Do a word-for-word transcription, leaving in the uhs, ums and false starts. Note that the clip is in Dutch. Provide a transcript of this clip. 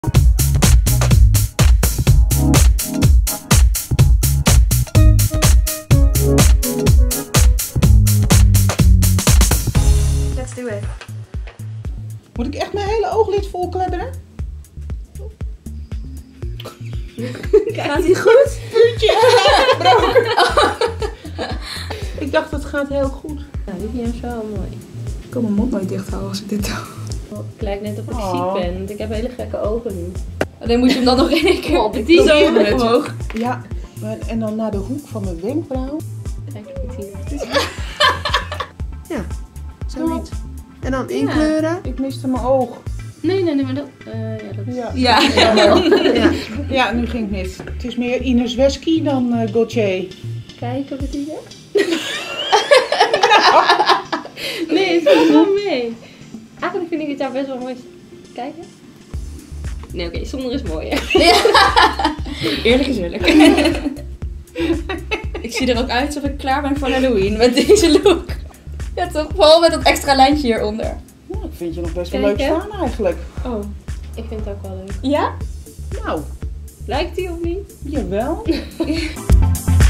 Let's do it. Moet ik echt mijn hele ooglid volklebberen? Gaat ie goed? Puntje afgebroken. Ik dacht, het gaat heel goed. Nou, die is wel mooi. Ik kan mijn mond nooit dicht houden als ik dit doe. Het lijkt net of ik Oh. ziek ben, want ik heb hele gekke ogen nu. Dan moet je hem dan nog één keer op die zo omhoog. Ja, en dan naar de hoek van mijn wenkbrauw. Kijk, ik zie het. Ja, zoiets. En dan inkleuren. Ik miste mijn oog. Nee, nee, nee, maar dat... Uh, ja, dat is... Ja. Ja. Ja. Ja, nu ging het mis. Het is meer Ines Wesky dan uh, Gaultier. Kijken wat die zegt. Nee, het valt wel mee. Eigenlijk vind ik het jou best wel mooi. Kijken? Nee, oké, okay, zonder is mooier. Ja. Eerlijk is eerlijk. Ik zie er ook uit alsof ik klaar ben voor Halloween met deze look. Ja toch, vooral met dat extra lijntje hieronder. Ja, ik vind je nog best wel Kijk, leuk hè? staan eigenlijk. Oh, ik vind het ook wel leuk. Ja? Nou, Lijkt die of niet? jawel.